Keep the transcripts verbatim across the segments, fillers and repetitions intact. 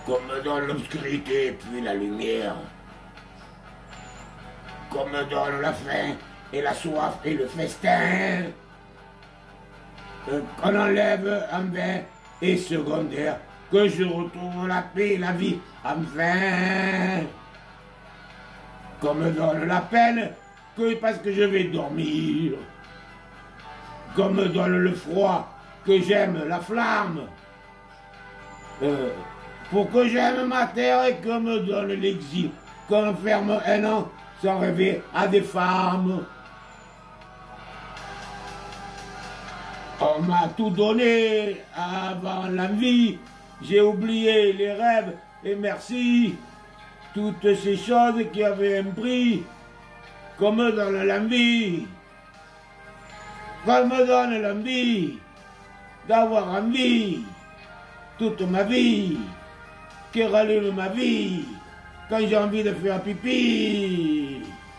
Comme dans l'obscurité puis la lumière, comme dans la faim et la soif et le festin, qu'on enlève un vain et secondaire, que je retrouve la paix, la vie, enfin, comme dans la peine, que parce que je vais dormir, comme dans le froid, que j'aime la flamme, euh, pour que j'aime ma terre et que me donne l'exil, qu'on ferme un an sans rêver à des femmes. On m'a tout donné avant la vie, j'ai oublié les rêves et merci, toutes ces choses qui avaient un prix, qu'on me donne l'envie, qu'on me donne l'envie d'avoir envie toute ma vie, qui rallume ma vie quand j'ai envie de faire pipi.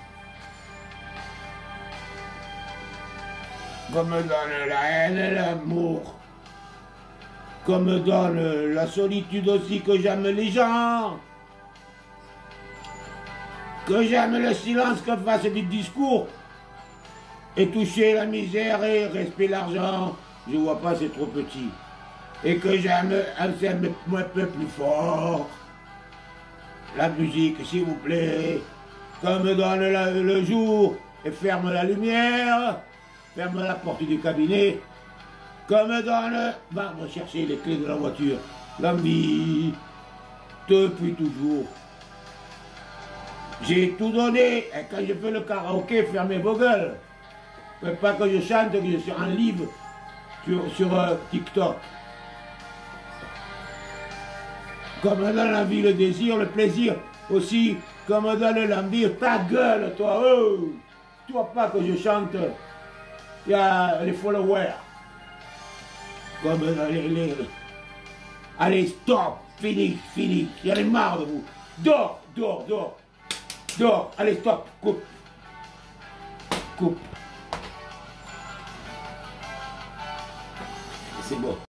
Qu'on me donne la haine et l'amour, qu'on me donne la solitude aussi, que j'aime les gens, que j'aime le silence, que fasse des discours, et toucher la misère et respecter l'argent, je vois pas, c'est trop petit, et que j'aime un peu plus fort, la musique s'il vous plaît, qu'on me donne la, le jour et ferme la lumière, ferme la porte du cabinet, qu'on me donne, va me chercher les clés de la voiture, l'envie, depuis toujours. J'ai tout donné, et quand je fais le karaoké, fermez vos gueules. Pas que je chante, que je suis en livre sur, sur euh, TikTok. Comme me donne l'envie, le désir, le plaisir aussi, comme me donne l'envie, ta gueule, toi, oh, tu vois pas que je chante, il y a les followers. Comme euh, les, les... Allez, stop, fini, fini, il y a les marre de vous. Dors, dors, dors, dors, allez, stop, coupe, coupe. C'est bon.